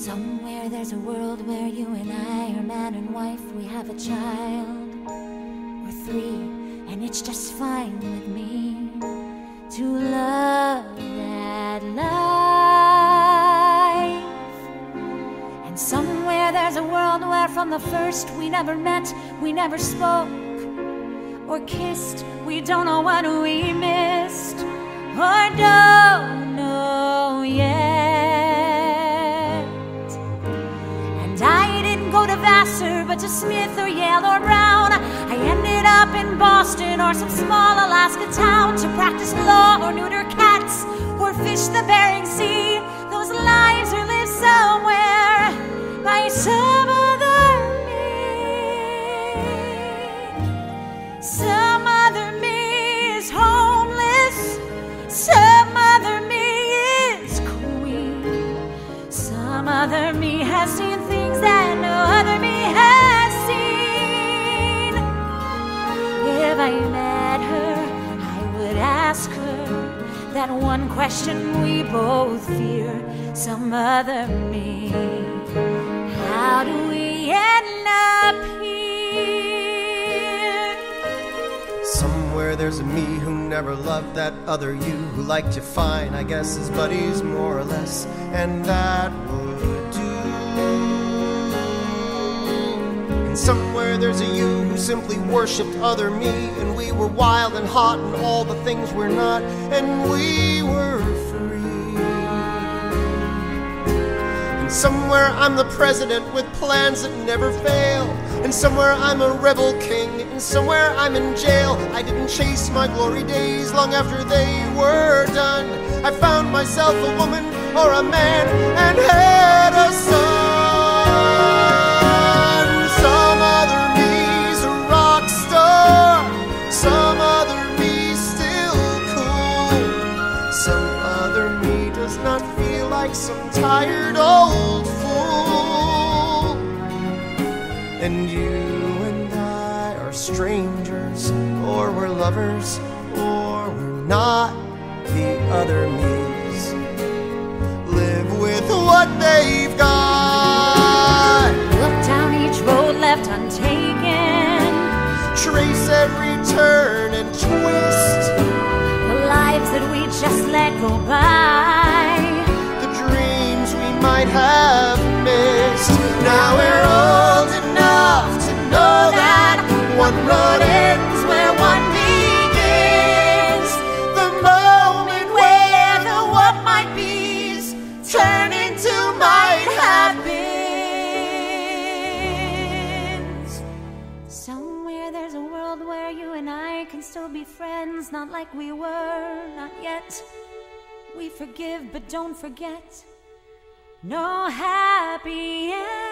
Somewhere there's a world where you and I are man and wife. We have a child, we're 3, and it's just fine with me to love that life. And somewhere there's a world where from the first we never met, we never spoke or kissed. We don't know what we missed or don't know yet. I didn't go to Vassar, but to Smith or Yale or Brown. I ended up in Boston or some small Alaska town to practice law or neuter cats or fish the Bering Sea. Those lives are lived somewhere by some other me. Some other me is homeless. Some other me is queen. Some other me has seen things that no other me has seen. If I met her, I would ask her that one question we both fear. Some other me, how do we end up here? Somewhere there's a me who never loved that other you, who liked to find, I guess, his buddies more or less, and that would do. And somewhere there's a you who simply worshipped other me, and we were wild and hot and all the things we're not, and we were free. And somewhere I'm the president with plans that never fail, and somewhere I'm a rebel king, and somewhere I'm in jail. I didn't chase my glory days long after they were done. I found myself a woman or a man and had a son. Some other me's a rock star, some other me's still cool. Some other me does not feel like some tired old fool. And you and I are strangers, or we're lovers, or we're not. The other me's live with what they've got. Look down each road left untaken, Trace every turn and twist, the lives that we just let go by, the dreams we might have missed. Now we're old enough to know that one road ends where one begins. The moment where the what might be's turn into might have beens. Somewhere there's a world where you and I can still be friends, not like we were, not yet. We forgive but don't forget. No happy end.